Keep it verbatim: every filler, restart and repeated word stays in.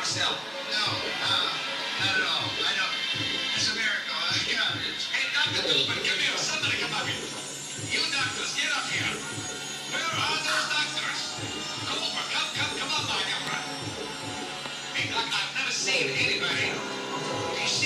yourself? No, uh, not at all. I don't. It's a miracle. I got it. Hey, Doctor Dubin, come here. Somebody come up here. You doctors, get up here. Where are those doctors? Come over. Come, come, come up, my young friend. Hey, Doc, I've never seen anybody be